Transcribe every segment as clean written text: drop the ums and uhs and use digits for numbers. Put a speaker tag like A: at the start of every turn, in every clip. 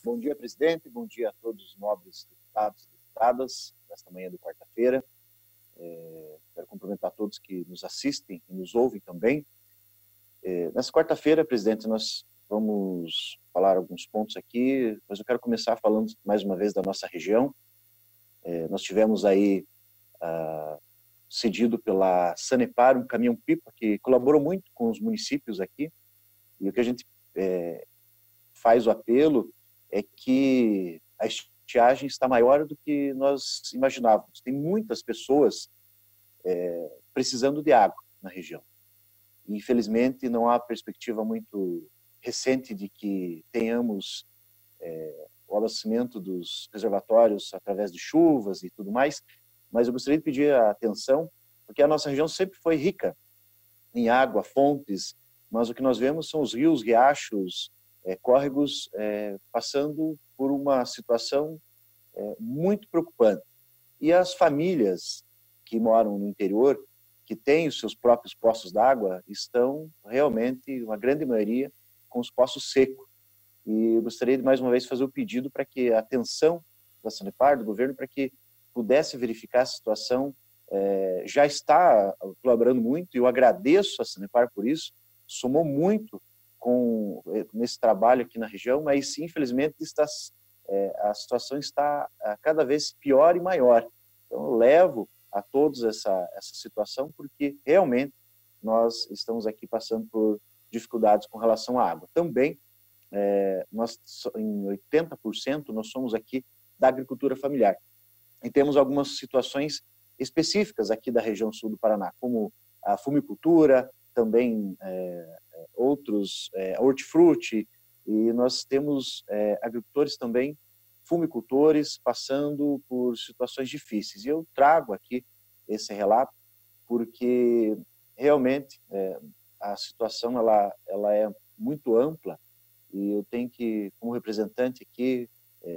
A: Bom dia, presidente. Bom dia a todos os nobres deputados e deputadas desta manhã de quarta-feira. Quero cumprimentar todos que nos assistem e nos ouvem também. Nessa quarta-feira, presidente, nós vamos falar alguns pontos aqui, mas eu quero começar falando mais uma vez da nossa região. Nós tivemos aí cedido pela Sanepar um caminhão-pipa que colaborou muito com os municípios aqui, e o que a gente faz o apelo é que a estiagem está maior do que nós imaginávamos. Tem muitas pessoas precisando de água na região. E, infelizmente, não há perspectiva muito recente de que tenhamos o abastecimento dos reservatórios através de chuvas e tudo mais, mas eu gostaria de pedir a atenção, porque a nossa região sempre foi rica em água, fontes, mas o que nós vemos são os rios, riachos, córregos passando por uma situação muito preocupante. E as famílias que moram no interior, que têm os seus próprios poços d'água, estão realmente, uma grande maioria, com os poços secos. E eu gostaria de mais uma vez fazer o pedido para que a atenção da Sanepar, do governo, para que pudesse verificar a situação. Já está colaborando muito, e eu agradeço a Sanepar por isso, somou muito nesse trabalho aqui na região, mas infelizmente a situação está cada vez pior e maior. Então eu levo a todos essa situação, porque realmente nós estamos aqui passando por dificuldades com relação à água. Também, nós, em 80%, nós somos aqui da agricultura familiar. E temos algumas situações específicas aqui da região sul do Paraná, como a fumicultura, também outros, hortifruti, e nós temos agricultores também, fumicultores, passando por situações difíceis. E eu trago aqui esse relato porque realmente a situação ela é muito ampla, e eu tenho que, como representante aqui,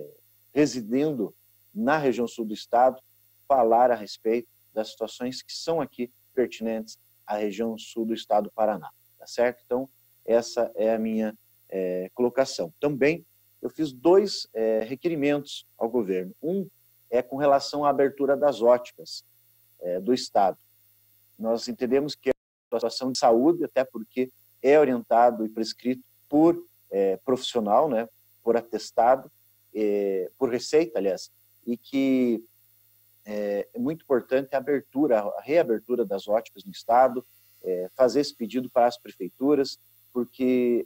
A: residindo na região sul do estado, falar a respeito das situações que são aqui pertinentes à região sul do estado do Paraná, tá certo? Então, essa é a minha colocação. Também, eu fiz dois requerimentos ao governo. Um é com relação à abertura das óticas do estado. Nós entendemos que é uma situação de saúde, até porque é orientado e prescrito por profissional, né, por atestado, por receita, aliás, e que é muito importante a reabertura das óticas no estado, fazer esse pedido para as prefeituras, porque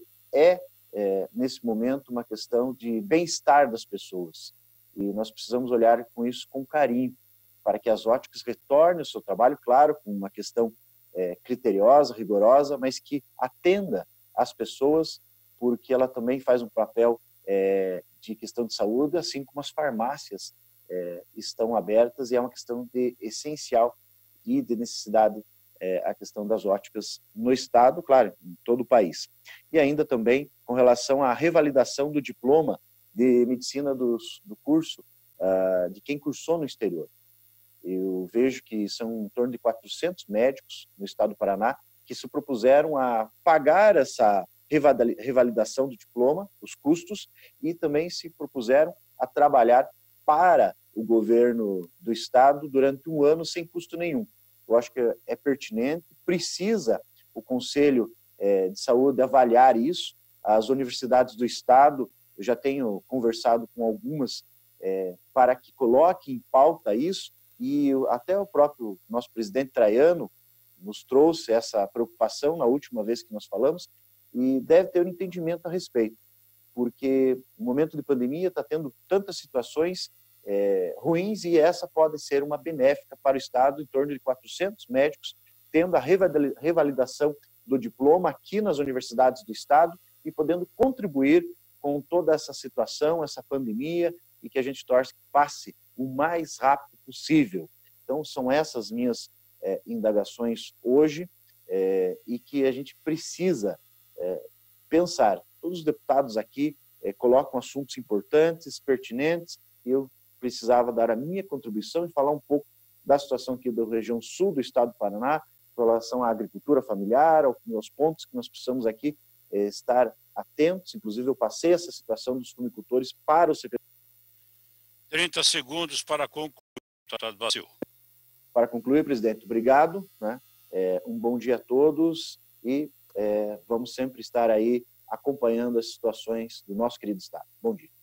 A: nesse momento, uma questão de bem-estar das pessoas. E nós precisamos olhar com isso com carinho, para que as óticas retornem ao seu trabalho, claro, com uma questão criteriosa, rigorosa, mas que atenda as pessoas, porque ela também faz um papel de questão de saúde, assim como as farmácias estão abertas, e é uma questão essencial e de necessidade a questão das óticas no estado, claro, em todo o país. E ainda também com relação à revalidação do diploma de medicina do curso de quem cursou no exterior. Eu vejo que são em torno de 400 médicos no estado do Paraná que se propuseram a pagar essa revalidação do diploma, os custos, e também se propuseram a trabalhar para o governo do estado durante um ano sem custo nenhum. Eu acho que é pertinente, precisa o Conselho de Saúde avaliar isso. As universidades do estado, eu já tenho conversado com algumas para que coloquem em pauta isso, e até o próprio nosso presidente Traiano nos trouxe essa preocupação na última vez que nós falamos, e deve ter um entendimento a respeito, porque no momento de pandemia está tendo tantas situações ruins, e essa pode ser uma benéfica para o estado, em torno de 400 médicos tendo a revalidação do diploma aqui nas universidades do estado e podendo contribuir com toda essa situação, essa pandemia, e que a gente torce que passe o mais rápido possível. Então, são essas minhas indagações hoje, e que a gente precisa pensar. Todos os deputados aqui colocam assuntos importantes, pertinentes, e eu precisava dar a minha contribuição e falar um pouco da situação aqui da região sul do estado do Paraná, em relação à agricultura familiar, aos pontos que nós precisamos aqui estar atentos, inclusive eu passei essa situação dos fumicultores para o secretário.
B: 30 segundos para concluir, deputado Basil.
A: Para concluir, presidente, obrigado, né? Um bom dia a todos e vamos sempre estar aí acompanhando as situações do nosso querido Estado. Bom dia.